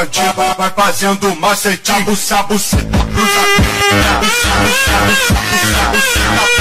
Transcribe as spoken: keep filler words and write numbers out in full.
bandido, vai fazendo macetinho. Buça, buceta, cruza, buça, buça, buça, buça, buça, buça.